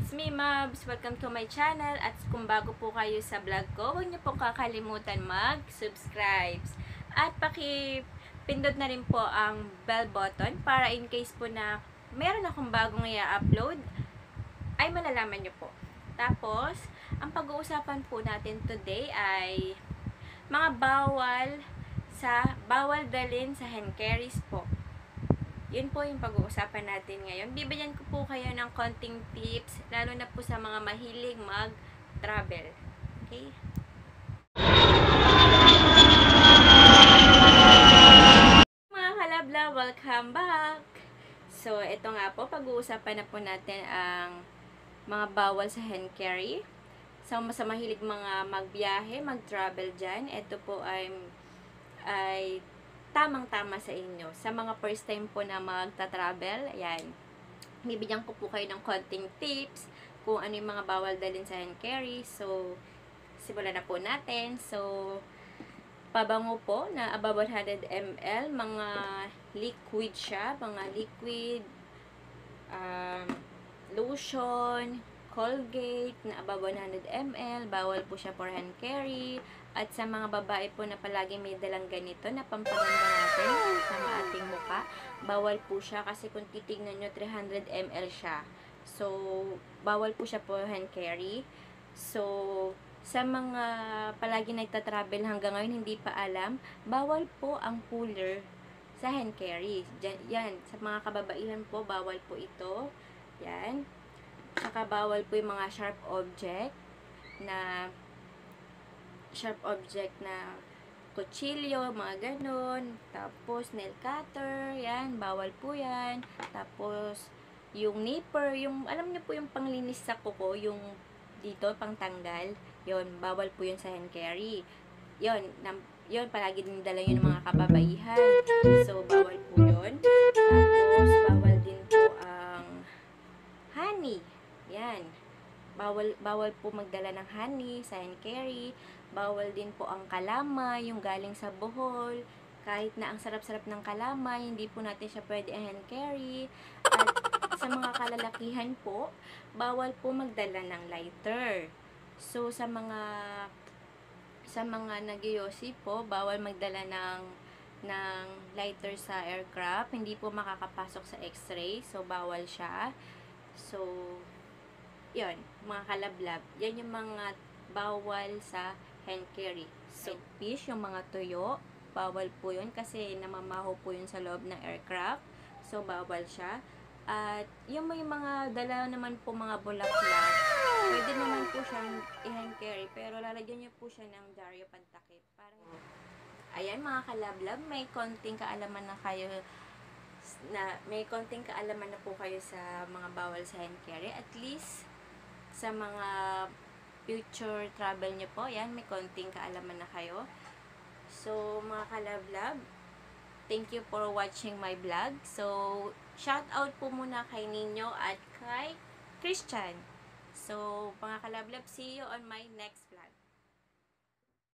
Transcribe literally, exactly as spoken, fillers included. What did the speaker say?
It's me, Mabs. Welcome to my channel. At kung bago po kayo sa vlog ko, huwag niyo pong kakalimutan mag-subscribe. At paki-pindot na rin po ang bell button para in case po na meron akong bagong i-upload, ay malalaman niyo po. Tapos, ang pag-uusapan po natin today ay mga bawal sa bawal dalhin sa hand carries po. Yun po yung pag-uusapan natin ngayon. Bibigyan ko po kayo ng konting tips, lalo na po sa mga mahilig mag-travel. Okay? Mga kalabla, welcome back! So, ito nga po, pag-uusapan na po natin ang mga bawal sa hand carry. So, sa mahilig mga magbiyahe, mag-travel dyan, ito po ay ay tamang-tama sa inyo. Sa mga first time po na magta-travel, ayan, bibigyan ko po kayo ng konting tips kung ano yung mga bawal dalhin sa hand carry. So, simulan na po natin. So, pabango po na above one hundred milliliters, mga liquid siya, mga liquid, um, lotion, Colgate na above one hundred milliliters, bawal po siya for hand carry. At sa mga babae po na palagi may dalang ganito na pampaganda natin sa ating muka, bawal po siya kasi kung titignan nyo, three hundred milliliters siya. So, bawal po siya po hand carry. So, sa mga palagi nagtatravel hanggang ngayon hindi pa alam, bawal po ang cooler sa hand carry. Diyan, yan, sa mga kababaihan po, bawal po ito. Yan. Saka bawal po yung mga sharp object na sharp object na kutsilyo, mga ganon. Tapos, nail cutter, yan, bawal po yan. Tapos, yung nipper, yung, alam niyo po yung panglinis sa kuko, yung dito, pang tanggal, yon bawal po yun sa hand carry. Yon, na, yon, palagi din dala yun ng mga kababaihan. So, bawal po yun. Tapos, bawal din po ang honey. Yan. Bawal, bawal po magdala ng honey sa hand carry. Bawal din po ang kalamay, yung galing sa Bohol. Kahit na ang sarap-sarap ng kalamay, hindi po natin siya pwede hand carry. At sa mga kalalakihan po, bawal po magdala ng lighter. So, sa mga sa mga nagyoyosi po, bawal magdala ng ng lighter sa aircraft. Hindi po makakapasok sa x-ray. So, bawal siya. So, yun, mga kalablab. Yan yung mga bawal sa hand carry. So, fish, yung mga tuyo, bawal po yun kasi namamaho po yun sa loob ng aircraft. So, bawal siya. At yung may mga dala naman po mga bulaklak, pwede naman po siyang i-hand carry, pero lalagyan niyo po siya ng dyaryo pantakip. Parang, ayan mga kalablab, may konting kaalaman na kayo na may konting kaalaman na po kayo sa mga bawal sa hand carry. At least, sa mga future travel nyo po, yan, may konting kaalaman na kayo. So, mga kalablab, thank you for watching my vlog. So, shout out po muna kay Ninyo at kay Christian. So, mga kalablab, see you on my next vlog.